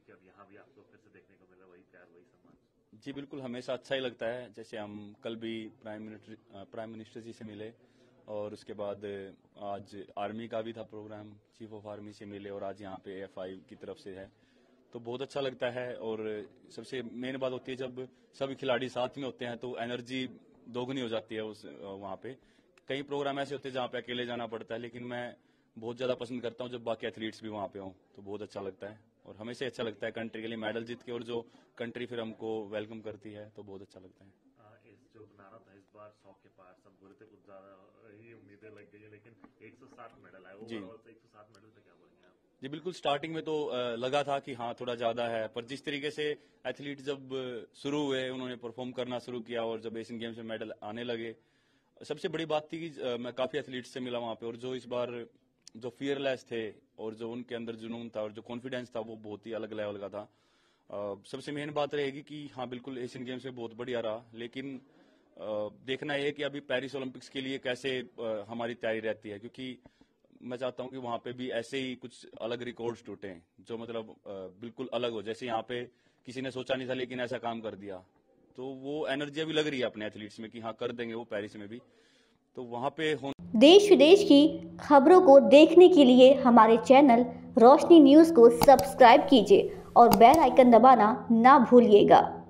कि अब यहाँ भी आपको फिर से देखने को मिला वही प्यार वही सम्मान? जी बिल्कुल, हमेशा अच्छा ही लगता है। जैसे हम कल भी प्राइम मिनिस्टर जी से मिले और उसके बाद आज आर्मी का भी था प्रोग्राम, चीफ ऑफ आर्मी से मिले और आज यहाँ पे एफआई की तरफ से है, तो बहुत अच्छा लगता है। और सबसे मेन बात होती है जब सभी खिलाड़ी साथ में होते हैं तो एनर्जी दोगुनी हो जाती है उस वहाँ पे। कई प्रोग्राम ऐसे होते हैं जहाँ पे अकेले जाना पड़ता है, लेकिन मैं बहुत ज़्यादा पसंद करता हूँ जब बाकी एथलीट्स भी वहाँ पे हों, तो बहुत अच्छा लगता है। और हमेशा अच्छा लगता है कंट्री के लिए मेडल जीत के, और जो कंट्री फिर हमको वेलकम करती है तो बहुत अच्छा लगता है। इस जो नारा था इस बार 100 के पार, सब बोले थे कुछ ज्यादा ही उम्मीदें लग गई है, लेकिन 107 मेडल आए ओवरऑल, तो 107 मेडल पे क्या बोलेंगे आप? जी बिल्कुल, स्टार्टिंग में तो लगा था कि हाँ थोड़ा ज्यादा है, पर जिस तरीके से एथलीट जब शुरू हुए, उन्होंने परफॉर्म करना शुरू किया और जब एशियन गेम्स में मेडल आने लगे, सबसे बड़ी बात थी कि मैं काफी एथलीट से मिला वहां पे, और जो इस बार जो फियरलेस थे और जो उनके अंदर जुनून था और जो कॉन्फिडेंस था वो बहुत ही अलग लेवल का था। सबसे मेन बात रहेगी कि हाँ बिल्कुल एशियन गेम्स में बहुत बढ़िया रहा, लेकिन देखना यह है कि अभी पेरिस ओलंपिक्स के लिए कैसे हमारी तैयारी रहती है, क्योंकि मैं चाहता हूं कि वहां पे भी ऐसे ही कुछ अलग रिकॉर्ड्स टूटे जो मतलब बिल्कुल अलग हो। जैसे यहाँ पे किसी ने सोचा नहीं था लेकिन ऐसा काम कर दिया, तो वो एनर्जी अभी लग रही है अपने एथलीट्स में कि हाँ कर देंगे वो पेरिस में भी, तो वहां पे देश विदेश की खबरों को देखने के लिए हमारे चैनल रोशनी न्यूज़ को सब्सक्राइब कीजिए और बेल आइकन दबाना ना भूलिएगा।